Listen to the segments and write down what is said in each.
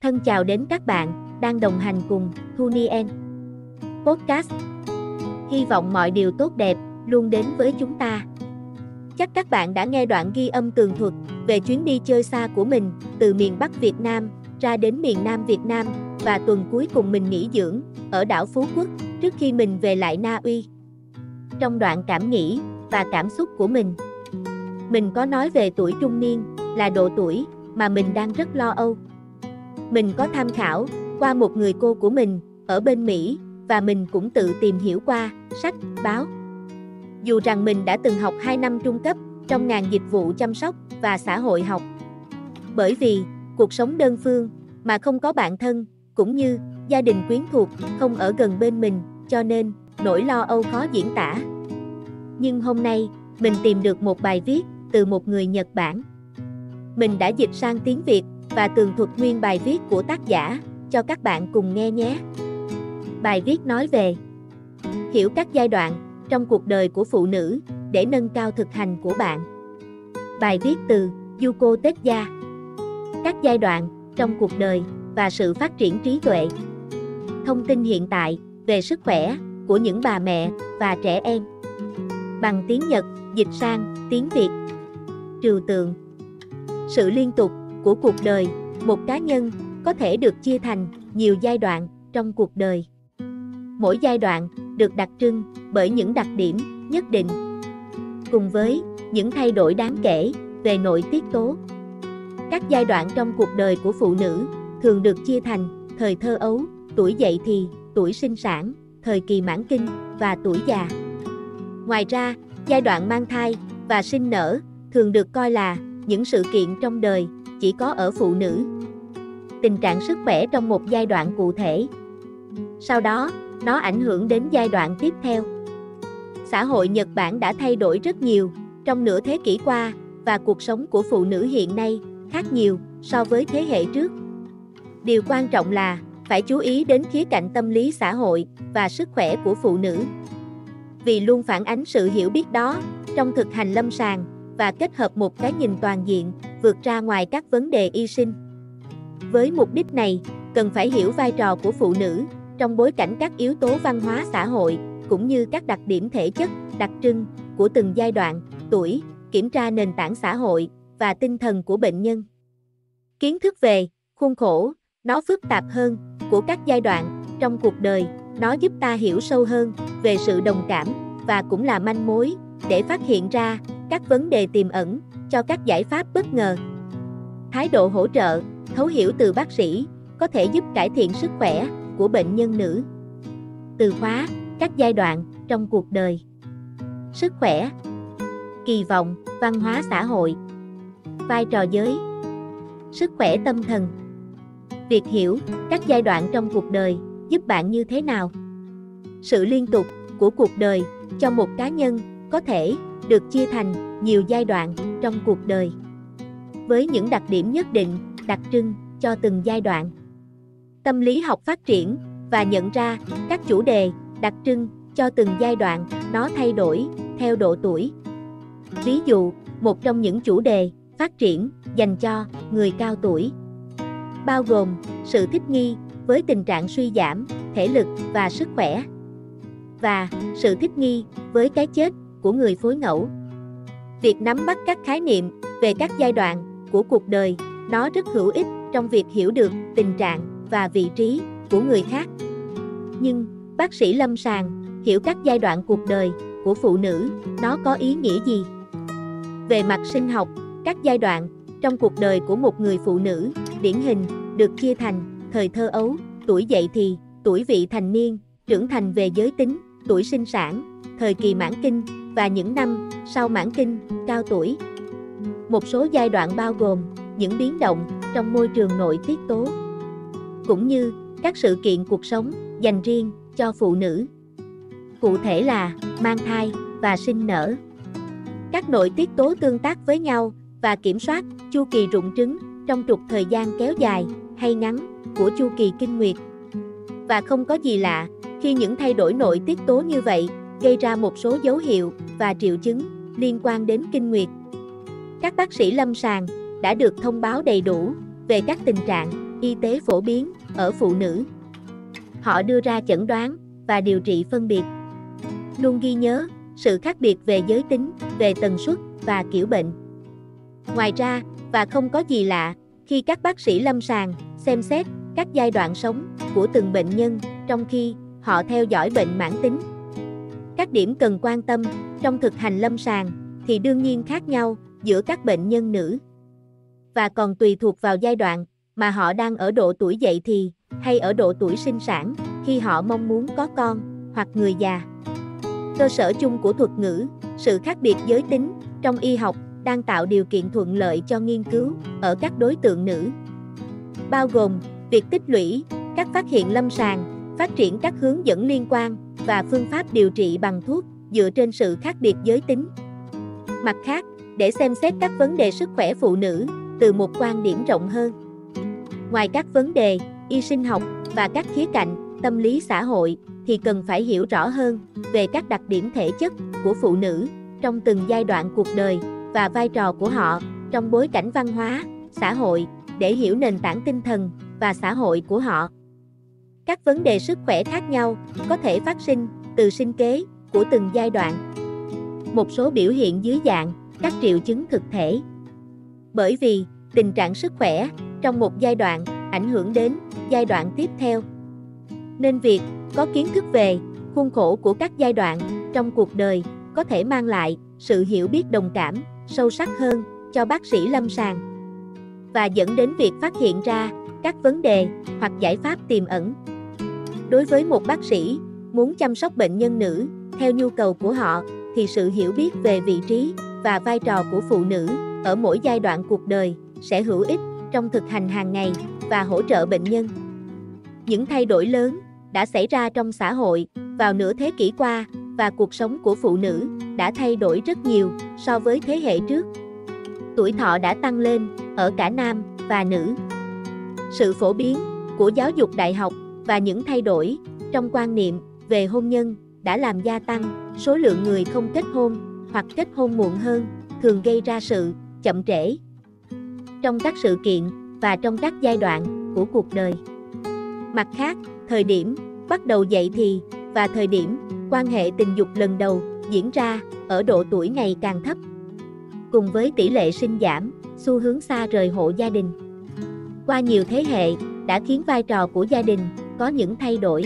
Thân chào đến các bạn đang đồng hành cùng Thunien Podcast. Hy vọng mọi điều tốt đẹp luôn đến với chúng ta. Chắc các bạn đã nghe đoạn ghi âm tường thuật về chuyến đi chơi xa của mình từ miền Bắc Việt Nam ra đến miền Nam Việt Nam và tuần cuối cùng mình nghỉ dưỡng ở đảo Phú Quốc trước khi mình về lại Na Uy. Trong đoạn cảm nghĩ và cảm xúc của mình có nói về tuổi trung niên là độ tuổi mà mình đang rất lo âu. Mình có tham khảo qua một người cô của mình ở bên Mỹ và mình cũng tự tìm hiểu qua sách, báo. Dù rằng mình đã từng học 2 năm trung cấp trong ngành dịch vụ chăm sóc và xã hội học. Bởi vì cuộc sống đơn phương mà không có bạn thân cũng như gia đình quyến thuộc không ở gần bên mình cho nên nỗi lo âu khó diễn tả. Nhưng hôm nay mình tìm được một bài viết từ một người Nhật Bản. Mình đã dịch sang tiếng Việt và tường thuật nguyên bài viết của tác giả cho các bạn cùng nghe nhé. Bài viết nói về hiểu các giai đoạn trong cuộc đời của phụ nữ để nâng cao thực hành của bạn. Bài viết từ Yuko Tetsuya. Các giai đoạn trong cuộc đời và sự phát triển trí tuệ. Thông tin hiện tại về sức khỏe của những bà mẹ và trẻ em. Bằng tiếng Nhật, dịch sang tiếng Việt. Trừu tượng. Sự liên tục của cuộc đời, một cá nhân có thể được chia thành nhiều giai đoạn trong cuộc đời. Mỗi giai đoạn được đặc trưng bởi những đặc điểm nhất định, cùng với những thay đổi đáng kể về nội tiết tố. Các giai đoạn trong cuộc đời của phụ nữ thường được chia thành thời thơ ấu, tuổi dậy thì, tuổi sinh sản, thời kỳ mãn kinh và tuổi già. Ngoài ra, giai đoạn mang thai và sinh nở thường được coi là những sự kiện trong đời chỉ có ở phụ nữ. Tình trạng sức khỏe trong một giai đoạn cụ thể. Sau đó, nó ảnh hưởng đến giai đoạn tiếp theo. Xã hội Nhật Bản đã thay đổi rất nhiều trong nửa thế kỷ qua và cuộc sống của phụ nữ hiện nay khác nhiều so với thế hệ trước. Điều quan trọng là phải chú ý đến khía cạnh tâm lý xã hội và sức khỏe của phụ nữ. Vì luôn phản ánh sự hiểu biết đó trong thực hành lâm sàng và kết hợp một cái nhìn toàn diện, vượt ra ngoài các vấn đề y sinh. Với mục đích này, cần phải hiểu vai trò của phụ nữ trong bối cảnh các yếu tố văn hóa xã hội, cũng như các đặc điểm thể chất, đặc trưng của từng giai đoạn, tuổi, kiểm tra nền tảng xã hội và tinh thần của bệnh nhân. Kiến thức về khuôn khổ, nó phức tạp hơn, của các giai đoạn trong cuộc đời, nó giúp ta hiểu sâu hơn về sự đồng cảm và cũng là manh mối để phát hiện ra các vấn đề tiềm ẩn cho các giải pháp bất ngờ. Thái độ hỗ trợ, thấu hiểu từ bác sĩ có thể giúp cải thiện sức khỏe của bệnh nhân nữ. Từ khóa, các giai đoạn trong cuộc đời. Sức khỏe, kỳ vọng, văn hóa xã hội, vai trò giới, sức khỏe tâm thần. Việc hiểu các giai đoạn trong cuộc đời giúp bạn như thế nào? Sự liên tục của cuộc đời cho một cá nhân có thể được chia thành nhiều giai đoạn trong cuộc đời, với những đặc điểm nhất định, đặc trưng cho từng giai đoạn. Tâm lý học phát triển và nhận ra các chủ đề đặc trưng cho từng giai đoạn, nó thay đổi theo độ tuổi. Ví dụ, một trong những chủ đề phát triển dành cho người cao tuổi bao gồm sự thích nghi với tình trạng suy giảm thể lực và sức khỏe, và sự thích nghi với cái chết của người phối ngẫu. Việc nắm bắt các khái niệm về các giai đoạn của cuộc đời, nó rất hữu ích trong việc hiểu được tình trạng và vị trí của người khác. Nhưng, bác sĩ lâm sàng hiểu các giai đoạn cuộc đời của phụ nữ, nó có ý nghĩa gì? Về mặt sinh học, các giai đoạn trong cuộc đời của một người phụ nữ điển hình được chia thành thời thơ ấu, tuổi dậy thì, tuổi vị thành niên, trưởng thành về giới tính, tuổi sinh sản, thời kỳ mãn kinh và những năm sau mãn kinh, cao tuổi. Một số giai đoạn bao gồm những biến động trong môi trường nội tiết tố, cũng như các sự kiện cuộc sống dành riêng cho phụ nữ. Cụ thể là mang thai và sinh nở. Các nội tiết tố tương tác với nhau và kiểm soát chu kỳ rụng trứng trong trục thời gian kéo dài hay ngắn của chu kỳ kinh nguyệt. Và không có gì lạ khi những thay đổi nội tiết tố như vậy gây ra một số dấu hiệu và triệu chứng liên quan đến kinh nguyệt. Các bác sĩ lâm sàng đã được thông báo đầy đủ về các tình trạng y tế phổ biến ở phụ nữ. Họ đưa ra chẩn đoán và điều trị phân biệt. Luôn ghi nhớ sự khác biệt về giới tính, về tần suất và kiểu bệnh. Ngoài ra, và không có gì lạ, khi các bác sĩ lâm sàng xem xét các giai đoạn sống của từng bệnh nhân trong khi họ theo dõi bệnh mãn tính. Các điểm cần quan tâm trong thực hành lâm sàng thì đương nhiên khác nhau giữa các bệnh nhân nữ và còn tùy thuộc vào giai đoạn mà họ đang ở độ tuổi dậy thì hay ở độ tuổi sinh sản khi họ mong muốn có con hoặc người già. Cơ sở chung của thuật ngữ, sự khác biệt giới tính trong y học đang tạo điều kiện thuận lợi cho nghiên cứu ở các đối tượng nữ, bao gồm việc tích lũy các phát hiện lâm sàng, phát triển các hướng dẫn liên quan và phương pháp điều trị bằng thuốc dựa trên sự khác biệt giới tính. Mặt khác, để xem xét các vấn đề sức khỏe phụ nữ từ một quan điểm rộng hơn. Ngoài các vấn đề y sinh học và các khía cạnh tâm lý xã hội thì cần phải hiểu rõ hơn về các đặc điểm thể chất của phụ nữ trong từng giai đoạn cuộc đời và vai trò của họ trong bối cảnh văn hóa, xã hội để hiểu nền tảng tinh thần và xã hội của họ. Các vấn đề sức khỏe khác nhau có thể phát sinh từ sinh kế của từng giai đoạn. Một số biểu hiện dưới dạng các triệu chứng thực thể. Bởi vì tình trạng sức khỏe trong một giai đoạn ảnh hưởng đến giai đoạn tiếp theo, nên việc có kiến thức về khuôn khổ của các giai đoạn trong cuộc đời có thể mang lại sự hiểu biết đồng cảm sâu sắc hơn cho bác sĩ lâm sàng và dẫn đến việc phát hiện ra các vấn đề hoặc giải pháp tiềm ẩn. Đối với một bác sĩ muốn chăm sóc bệnh nhân nữ theo nhu cầu của họ thì sự hiểu biết về vị trí và vai trò của phụ nữ ở mỗi giai đoạn cuộc đời sẽ hữu ích trong thực hành hàng ngày và hỗ trợ bệnh nhân. Những thay đổi lớn đã xảy ra trong xã hội vào nửa thế kỷ qua và cuộc sống của phụ nữ đã thay đổi rất nhiều so với thế hệ trước. Tuổi thọ đã tăng lên ở cả nam và nữ. Sự phổ biến của giáo dục đại học và những thay đổi trong quan niệm về hôn nhân đã làm gia tăng số lượng người không kết hôn hoặc kết hôn muộn hơn, thường gây ra sự chậm trễ trong các sự kiện và trong các giai đoạn của cuộc đời. Mặt khác, thời điểm bắt đầu dậy thì và thời điểm quan hệ tình dục lần đầu diễn ra ở độ tuổi ngày càng thấp, cùng với tỷ lệ sinh giảm, xu hướng xa rời hộ gia đình qua nhiều thế hệ đã khiến vai trò của gia đình có những thay đổi.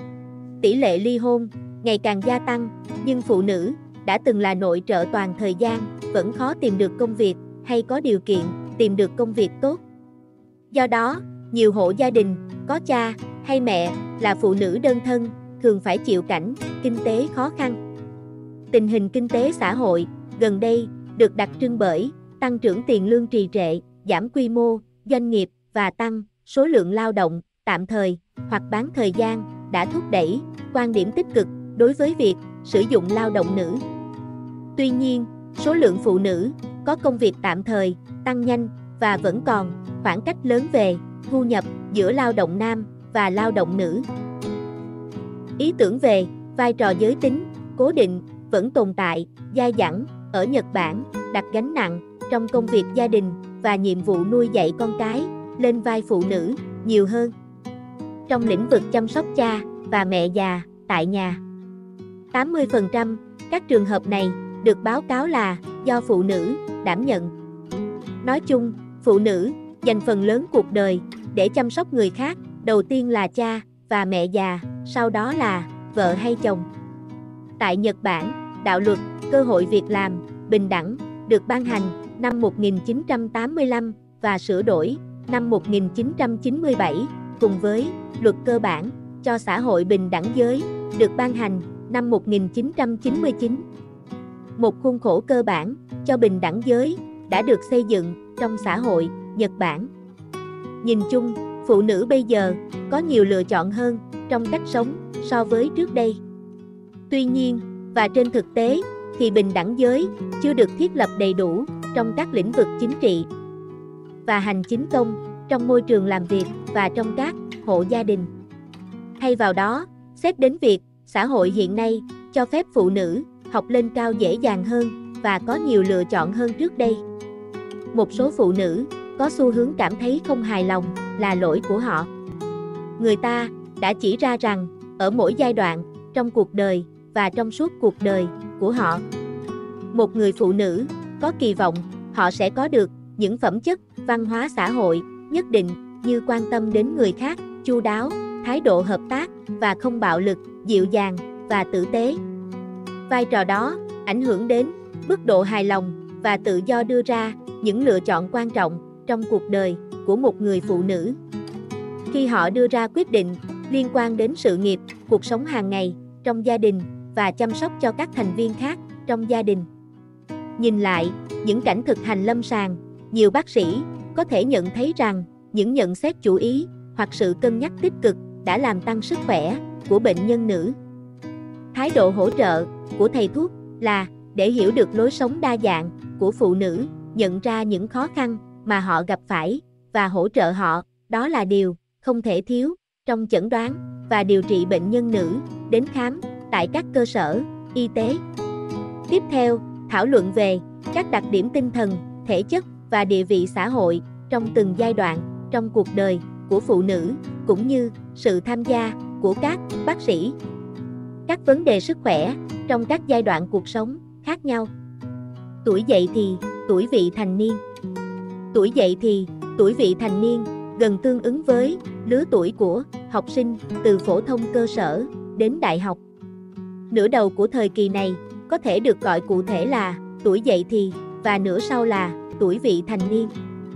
Tỷ lệ ly hôn ngày càng gia tăng, nhưng phụ nữ đã từng là nội trợ toàn thời gian vẫn khó tìm được công việc hay có điều kiện tìm được công việc tốt. Do đó, nhiều hộ gia đình có cha hay mẹ là phụ nữ đơn thân thường phải chịu cảnh kinh tế khó khăn. Tình hình kinh tế xã hội gần đây được đặc trưng bởi tăng trưởng tiền lương trì trệ, giảm quy mô doanh nghiệp và tăng số lượng lao động tạm thời hoặc bán thời gian đã thúc đẩy quan điểm tích cực đối với việc sử dụng lao động nữ. Tuy nhiên, số lượng phụ nữ có công việc tạm thời tăng nhanh và vẫn còn khoảng cách lớn về thu nhập giữa lao động nam và lao động nữ. Ý tưởng về vai trò giới tính cố định vẫn tồn tại, dai dẳng ở Nhật Bản, đặt gánh nặng trong công việc gia đình và nhiệm vụ nuôi dạy con cái lên vai phụ nữ nhiều hơn. Trong lĩnh vực chăm sóc cha và mẹ già tại nhà, 80% các trường hợp này được báo cáo là do phụ nữ đảm nhận. Nói chung, phụ nữ dành phần lớn cuộc đời để chăm sóc người khác, đầu tiên là cha và mẹ già, sau đó là vợ hay chồng. Tại Nhật Bản, đạo luật cơ hội việc làm bình đẳng được ban hành năm 1985 và sửa đổi năm 1997, cùng với luật cơ bản cho xã hội bình đẳng giới được ban hành năm 1999. Một khuôn khổ cơ bản cho bình đẳng giới đã được xây dựng trong xã hội Nhật Bản. Nhìn chung, phụ nữ bây giờ có nhiều lựa chọn hơn trong cách sống so với trước đây. Tuy nhiên, và trên thực tế, thì bình đẳng giới chưa được thiết lập đầy đủ trong các lĩnh vực chính trị và hành chính công, trong môi trường làm việc và trong các hộ gia đình. Thay vào đó, xét đến việc xã hội hiện nay cho phép phụ nữ học lên cao dễ dàng hơn và có nhiều lựa chọn hơn trước đây. Một số phụ nữ có xu hướng cảm thấy không hài lòng là lỗi của họ. Người ta đã chỉ ra rằng, ở mỗi giai đoạn, trong cuộc đời, và trong suốt cuộc đời của họ, một người phụ nữ có kỳ vọng họ sẽ có được những phẩm chất văn hóa xã hội nhất định như quan tâm đến người khác, chu đáo, thái độ hợp tác và không bạo lực, dịu dàng và tử tế. Vai trò đó ảnh hưởng đến mức độ hài lòng và tự do đưa ra những lựa chọn quan trọng trong cuộc đời của một người phụ nữ. Khi họ đưa ra quyết định liên quan đến sự nghiệp, cuộc sống hàng ngày, trong gia đình và chăm sóc cho các thành viên khác trong gia đình. Nhìn lại những cảnh thực hành lâm sàng, nhiều bác sĩ có thể nhận thấy rằng những nhận xét chủ ý hoặc sự cân nhắc tích cực đã làm tăng sức khỏe của bệnh nhân nữ. Thái độ hỗ trợ của thầy thuốc là để hiểu được lối sống đa dạng của phụ nữ, nhận ra những khó khăn mà họ gặp phải và hỗ trợ họ. Đó là điều không thể thiếu trong chẩn đoán và điều trị bệnh nhân nữ đến khám tại các cơ sở y tế. Tiếp theo, thảo luận về các đặc điểm tinh thần, thể chất và địa vị xã hội trong từng giai đoạn trong cuộc đời của phụ nữ, cũng như sự tham gia của các bác sĩ. Các vấn đề sức khỏe trong các giai đoạn cuộc sống khác nhau. Tuổi dậy thì, tuổi vị thành niên. Tuổi dậy thì, tuổi vị thành niên gần tương ứng với lứa tuổi của học sinh từ phổ thông cơ sở đến đại học. Nửa đầu của thời kỳ này có thể được gọi cụ thể là tuổi dậy thì và nửa sau là tuổi vị thành niên.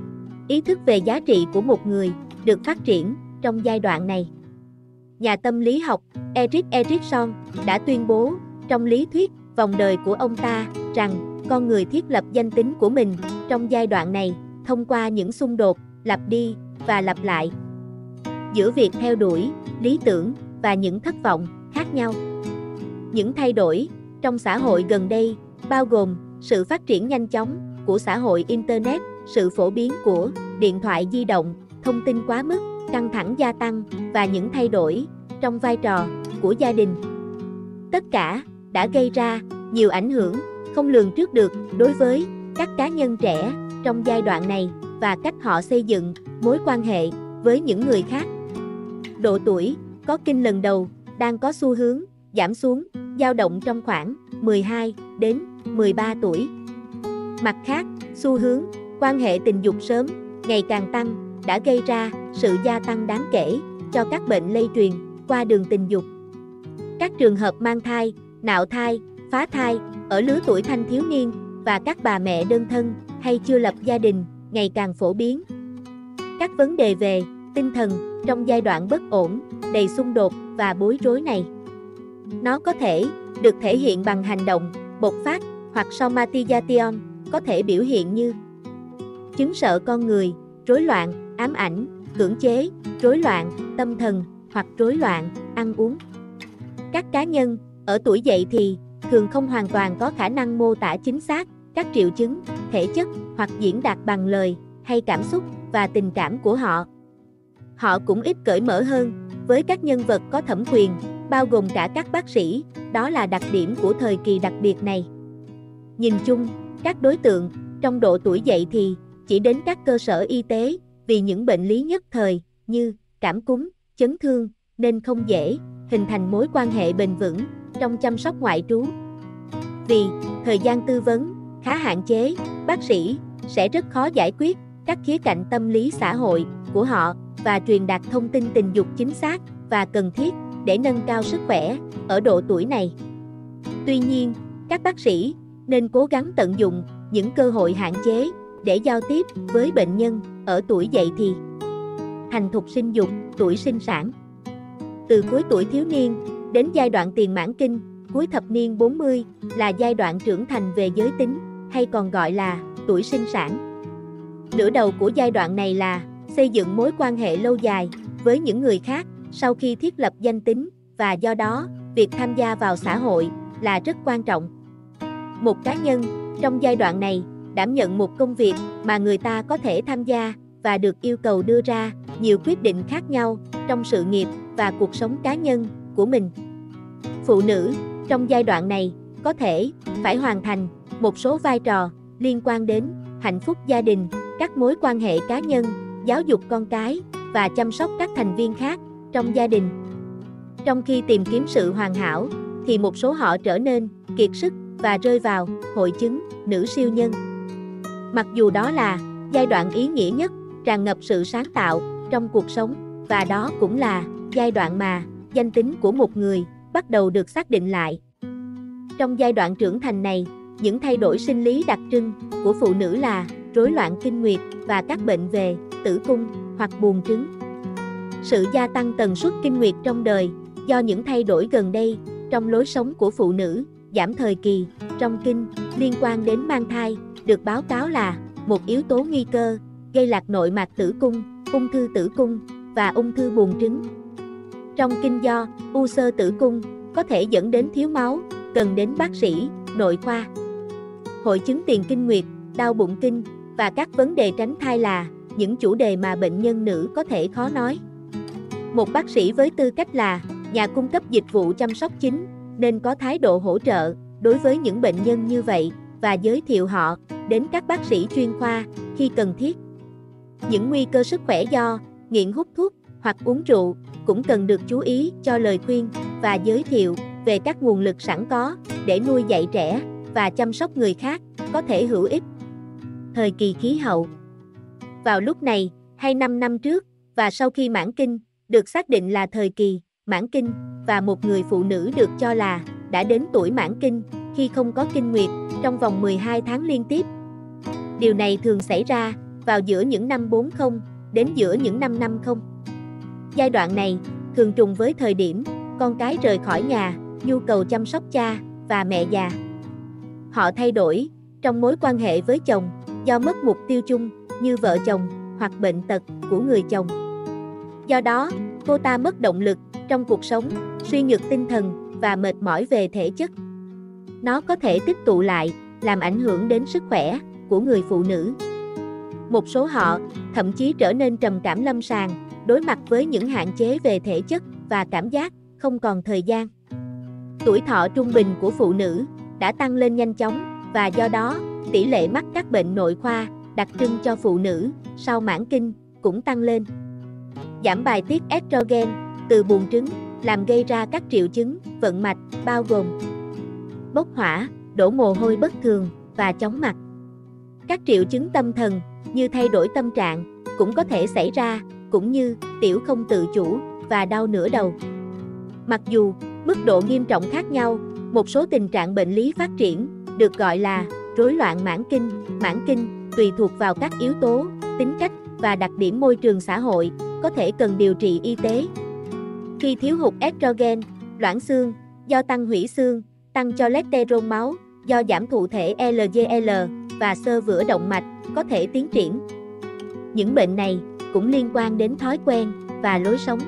Ý thức về giá trị của một người được phát triển trong giai đoạn này. Nhà tâm lý học Erik Erikson đã tuyên bố trong lý thuyết vòng đời của ông ta rằng con người thiết lập danh tính của mình trong giai đoạn này thông qua những xung đột lặp đi và lặp lại giữa việc theo đuổi lý tưởng và những thất vọng khác nhau. Những thay đổi trong xã hội gần đây bao gồm sự phát triển nhanh chóng của xã hội Internet, sự phổ biến của điện thoại di động, thông tin quá mức, căng thẳng gia tăng và những thay đổi trong vai trò của gia đình. Tất cả đã gây ra nhiều ảnh hưởng không lường trước được đối với các cá nhân trẻ trong giai đoạn này và cách họ xây dựng mối quan hệ với những người khác. Độ tuổi có kinh lần đầu đang có xu hướng giảm xuống, dao động trong khoảng 12 đến 13 tuổi. Mặt khác, xu hướng quan hệ tình dục sớm ngày càng tăng đã gây ra sự gia tăng đáng kể cho các bệnh lây truyền qua đường tình dục. Các trường hợp mang thai, nạo thai, phá thai ở lứa tuổi thanh thiếu niên và các bà mẹ đơn thân hay chưa lập gia đình ngày càng phổ biến. Các vấn đề về tinh thần trong giai đoạn bất ổn, đầy xung đột và bối rối này. Nó có thể được thể hiện bằng hành động, bộc phát hoặc somatization, có thể biểu hiện như chứng sợ con người, rối loạn, ám ảnh, cưỡng chế, rối loạn tâm thần hoặc rối loạn ăn uống. Các cá nhân ở tuổi dậy thì thường không hoàn toàn có khả năng mô tả chính xác các triệu chứng, thể chất hoặc diễn đạt bằng lời hay cảm xúc và tình cảm của họ. Họ cũng ít cởi mở hơn với các nhân vật có thẩm quyền, bao gồm cả các bác sĩ, đó là đặc điểm của thời kỳ đặc biệt này. Nhìn chung, các đối tượng trong độ tuổi dậy thì chỉ đến các cơ sở y tế vì những bệnh lý nhất thời như cảm cúm, chấn thương nên không dễ hình thành mối quan hệ bền vững trong chăm sóc ngoại trú. Vì thời gian tư vấn khá hạn chế, bác sĩ sẽ rất khó giải quyết các khía cạnh tâm lý xã hội của họ và truyền đạt thông tin tình dục chính xác và cần thiết để nâng cao sức khỏe ở độ tuổi này. Tuy nhiên, các bác sĩ nên cố gắng tận dụng những cơ hội hạn chế để giao tiếp với bệnh nhân ở tuổi dậy thì. Thành thục sinh dục, tuổi sinh sản. Từ cuối tuổi thiếu niên đến giai đoạn tiền mãn kinh, cuối thập niên 40 là giai đoạn trưởng thành về giới tính, hay còn gọi là tuổi sinh sản. Nửa đầu của giai đoạn này là xây dựng mối quan hệ lâu dài với những người khác sau khi thiết lập danh tính, và do đó, việc tham gia vào xã hội là rất quan trọng. Một cá nhân trong giai đoạn này đảm nhận một công việc mà người ta có thể tham gia và được yêu cầu đưa ra nhiều quyết định khác nhau trong sự nghiệp và cuộc sống cá nhân của mình. Phụ nữ trong giai đoạn này có thể phải hoàn thành một số vai trò liên quan đến hạnh phúc gia đình, các mối quan hệ cá nhân, giáo dục con cái và chăm sóc các thành viên khác trong gia đình. Trong khi tìm kiếm sự hoàn hảo, thì một số họ trở nên kiệt sức và rơi vào hội chứng nữ siêu nhân. Mặc dù đó là giai đoạn ý nghĩa nhất, tràn ngập sự sáng tạo trong cuộc sống, và đó cũng là giai đoạn mà danh tính của một người bắt đầu được xác định lại. Trong giai đoạn trưởng thành này, những thay đổi sinh lý đặc trưng của phụ nữ là rối loạn kinh nguyệt và các bệnh về tử cung hoặc buồng trứng. Sự gia tăng tần suất kinh nguyệt trong đời do những thay đổi gần đây trong lối sống của phụ nữ, giảm thời kỳ trong kinh liên quan đến mang thai, được báo cáo là một yếu tố nguy cơ gây lạc nội mạc tử cung, ung thư tử cung và ung thư buồng trứng. Trong kinh do u xơ tử cung có thể dẫn đến thiếu máu, cần đến bác sĩ nội khoa. Hội chứng tiền kinh nguyệt, đau bụng kinh và các vấn đề tránh thai là những chủ đề mà bệnh nhân nữ có thể khó nói. Một bác sĩ với tư cách là nhà cung cấp dịch vụ chăm sóc chính nên có thái độ hỗ trợ đối với những bệnh nhân như vậy và giới thiệu họ đến các bác sĩ chuyên khoa khi cần thiết. Những nguy cơ sức khỏe do nghiện hút thuốc hoặc uống rượu cũng cần được chú ý cho lời khuyên và giới thiệu về các nguồn lực sẵn có để nuôi dạy trẻ và chăm sóc người khác có thể hữu ích. Thời kỳ khí hậu. Vào lúc này, hay 5 năm trước, và sau khi mãn kinh được xác định là thời kỳ mãn kinh, và một người phụ nữ được cho là đã đến tuổi mãn kinh khi không có kinh nguyệt trong vòng 12 tháng liên tiếp. Điều này thường xảy ra vào giữa những năm 40 đến giữa những năm 50. Giai đoạn này thường trùng với thời điểm con cái rời khỏi nhà, nhu cầu chăm sóc cha và mẹ già. Họ thay đổi trong mối quan hệ với chồng do mất mục tiêu chung như vợ chồng hoặc bệnh tật của người chồng. Do đó, cô ta mất động lực trong cuộc sống, suy nhược tinh thần và mệt mỏi về thể chất. Nó có thể tích tụ lại, làm ảnh hưởng đến sức khỏe của người phụ nữ. Một số họ thậm chí trở nên trầm cảm lâm sàng, đối mặt với những hạn chế về thể chất và cảm giác không còn thời gian. Tuổi thọ trung bình của phụ nữ đã tăng lên nhanh chóng, và do đó, tỷ lệ mắc các bệnh nội khoa đặc trưng cho phụ nữ sau mãn kinh cũng tăng lên. Giảm bài tiết estrogen từ buồng trứng làm gây ra các triệu chứng vận mạch bao gồm bốc hỏa, đổ mồ hôi bất thường và chóng mặt. Các triệu chứng tâm thần như thay đổi tâm trạng cũng có thể xảy ra, cũng như tiểu không tự chủ và đau nửa đầu. Mặc dù mức độ nghiêm trọng khác nhau, một số tình trạng bệnh lý phát triển được gọi là rối loạn mãn kinh tùy thuộc vào các yếu tố, tính cách và đặc điểm môi trường xã hội, có thể cần điều trị y tế. Khi thiếu hụt estrogen, loãng xương do tăng hủy xương, tăng cholesterol máu do giảm thụ thể LDL và xơ vữa động mạch có thể tiến triển. Những bệnh này cũng liên quan đến thói quen và lối sống,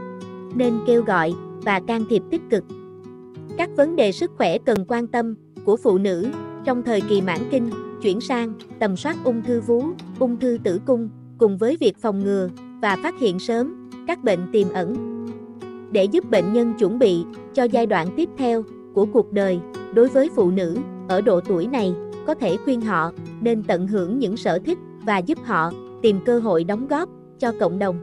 nên kêu gọi và can thiệp tích cực. Các vấn đề sức khỏe cần quan tâm của phụ nữ trong thời kỳ mãn kinh chuyển sang tầm soát ung thư vú, ung thư tử cung, cùng với việc phòng ngừa và phát hiện sớm các bệnh tiềm ẩn. Để giúp bệnh nhân chuẩn bị cho giai đoạn tiếp theo của cuộc đời, đối với phụ nữ ở độ tuổi này, có thể khuyên họ nên tận hưởng những sở thích và giúp họ tìm cơ hội đóng góp cho cộng đồng.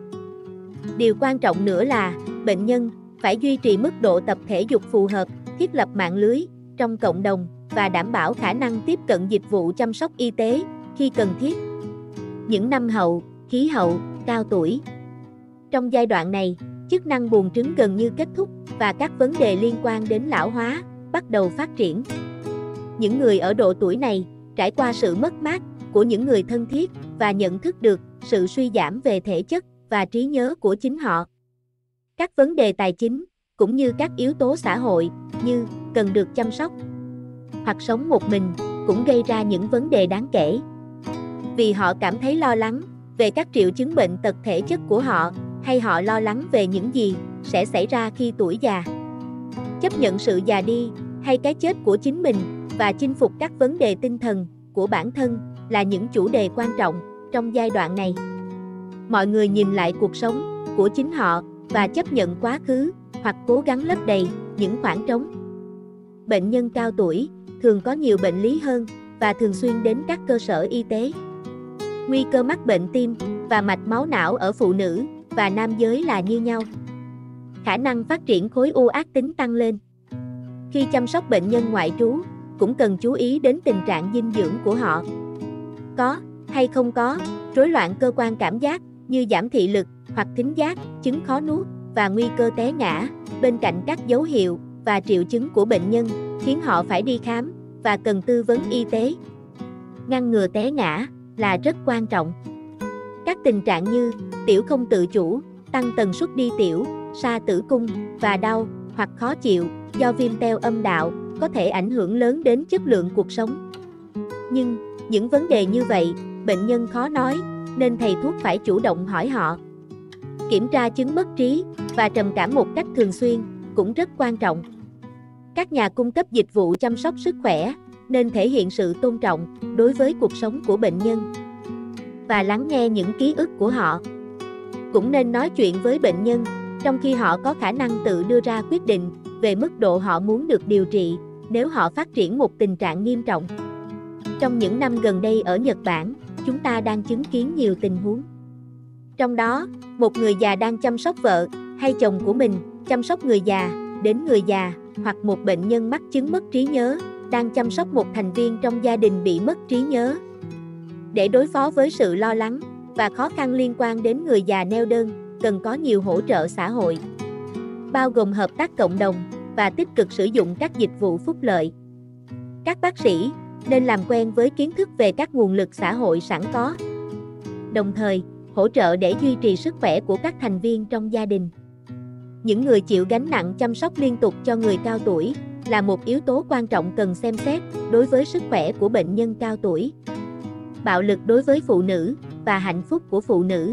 Điều quan trọng nữa là bệnh nhân phải duy trì mức độ tập thể dục phù hợp, thiết lập mạng lưới trong cộng đồng và đảm bảo khả năng tiếp cận dịch vụ chăm sóc y tế khi cần thiết. Những năm hậu, khí hậu, cao tuổi. Trong giai đoạn này, chức năng buồng trứng gần như kết thúc và các vấn đề liên quan đến lão hóa bắt đầu phát triển. Những người ở độ tuổi này trải qua sự mất mát của những người thân thiết và nhận thức được sự suy giảm về thể chất và trí nhớ của chính họ. Các vấn đề tài chính cũng như các yếu tố xã hội như cần được chăm sóc hoặc sống một mình cũng gây ra những vấn đề đáng kể. Vì họ cảm thấy lo lắng về các triệu chứng bệnh tật thể chất của họ, hay họ lo lắng về những gì sẽ xảy ra khi tuổi già. Chấp nhận sự già đi hay cái chết của chính mình và chinh phục các vấn đề tinh thần của bản thân là những chủ đề quan trọng trong giai đoạn này. Mọi người nhìn lại cuộc sống của chính họ và chấp nhận quá khứ hoặc cố gắng lấp đầy những khoảng trống. Bệnh nhân cao tuổi thường có nhiều bệnh lý hơn và thường xuyên đến các cơ sở y tế. Nguy cơ mắc bệnh tim và mạch máu não ở phụ nữ và nam giới là như nhau. Khả năng phát triển khối u ác tính tăng lên. Khi chăm sóc bệnh nhân ngoại trú, cũng cần chú ý đến tình trạng dinh dưỡng của họ. Có hay không có rối loạn cơ quan cảm giác như giảm thị lực hoặc thính giác, chứng khó nuốt và nguy cơ té ngã, bên cạnh các dấu hiệu và triệu chứng của bệnh nhân khiến họ phải đi khám và cần tư vấn y tế. Ngăn ngừa té ngã là rất quan trọng. Các tình trạng như tiểu không tự chủ, tăng tần suất đi tiểu, sa tử cung và đau hoặc khó chịu do viêm teo âm đạo có thể ảnh hưởng lớn đến chất lượng cuộc sống. Nhưng những vấn đề như vậy, bệnh nhân khó nói, nên thầy thuốc phải chủ động hỏi họ. Kiểm tra chứng mất trí và trầm cảm một cách thường xuyên cũng rất quan trọng. Các nhà cung cấp dịch vụ chăm sóc sức khỏe nên thể hiện sự tôn trọng đối với cuộc sống của bệnh nhân và lắng nghe những ký ức của họ. Cũng nên nói chuyện với bệnh nhân trong khi họ có khả năng tự đưa ra quyết định về mức độ họ muốn được điều trị nếu họ phát triển một tình trạng nghiêm trọng. Trong những năm gần đây ở Nhật Bản, chúng ta đang chứng kiến nhiều tình huống. Trong đó, một người già đang chăm sóc vợ hay chồng của mình, chăm sóc người già, đến người già, hoặc một bệnh nhân mắc chứng mất trí nhớ, đang chăm sóc một thành viên trong gia đình bị mất trí nhớ. Để đối phó với sự lo lắng và khó khăn liên quan đến người già neo đơn, cần có nhiều hỗ trợ xã hội, bao gồm hợp tác cộng đồng và tích cực sử dụng các dịch vụ phúc lợi. Các bác sĩ nên làm quen với kiến thức về các nguồn lực xã hội sẵn có, đồng thời hỗ trợ để duy trì sức khỏe của các thành viên trong gia đình. Những người chịu gánh nặng chăm sóc liên tục cho người cao tuổi là một yếu tố quan trọng cần xem xét đối với sức khỏe của bệnh nhân cao tuổi. Bạo lực đối với phụ nữ và hạnh phúc của phụ nữ.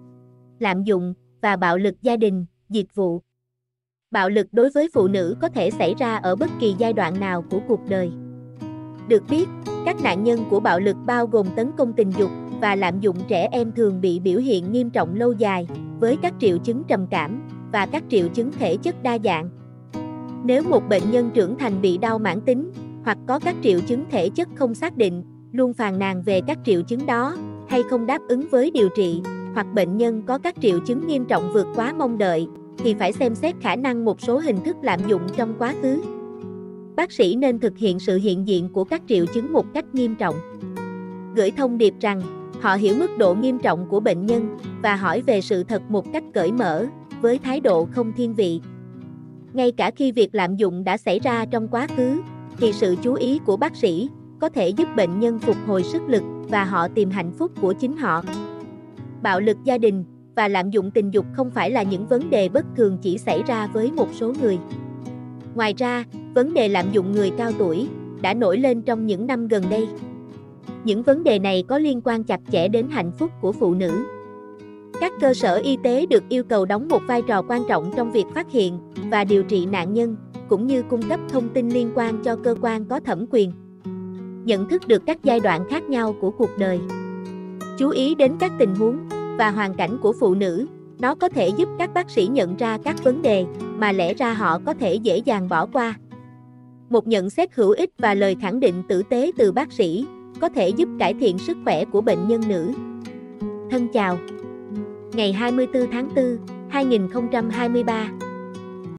Lạm dụng và bạo lực gia đình, dịch vụ. Bạo lực đối với phụ nữ có thể xảy ra ở bất kỳ giai đoạn nào của cuộc đời. Được biết, các nạn nhân của bạo lực bao gồm tấn công tình dục và lạm dụng trẻ em thường bị biểu hiện nghiêm trọng lâu dài, với các triệu chứng trầm cảm và các triệu chứng thể chất đa dạng. Nếu một bệnh nhân trưởng thành bị đau mãn tính, hoặc có các triệu chứng thể chất không xác định, luôn phàn nàn về các triệu chứng đó, hay không đáp ứng với điều trị, hoặc bệnh nhân có các triệu chứng nghiêm trọng vượt quá mong đợi, thì phải xem xét khả năng một số hình thức lạm dụng trong quá khứ. Bác sĩ nên thực hiện sự hiện diện của các triệu chứng một cách nghiêm trọng. Gửi thông điệp rằng, họ hiểu mức độ nghiêm trọng của bệnh nhân, và hỏi về sự thật một cách cởi mở, với thái độ không thiên vị. Ngay cả khi việc lạm dụng đã xảy ra trong quá khứ, thì sự chú ý của bác sĩ có thể giúp bệnh nhân phục hồi sức lực và họ tìm hạnh phúc của chính họ. Bạo lực gia đình và lạm dụng tình dục không phải là những vấn đề bất thường chỉ xảy ra với một số người. Ngoài ra, vấn đề lạm dụng người cao tuổi đã nổi lên trong những năm gần đây. Những vấn đề này có liên quan chặt chẽ đến hạnh phúc của phụ nữ. Các cơ sở y tế được yêu cầu đóng một vai trò quan trọng trong việc phát hiện và điều trị nạn nhân, cũng như cung cấp thông tin liên quan cho cơ quan có thẩm quyền. Nhận thức được các giai đoạn khác nhau của cuộc đời. Chú ý đến các tình huống và hoàn cảnh của phụ nữ, nó có thể giúp các bác sĩ nhận ra các vấn đề mà lẽ ra họ có thể dễ dàng bỏ qua. Một nhận xét hữu ích và lời khẳng định tử tế từ bác sĩ có thể giúp cải thiện sức khỏe của bệnh nhân nữ. Thân chào. Ngày 24 tháng 4, 2023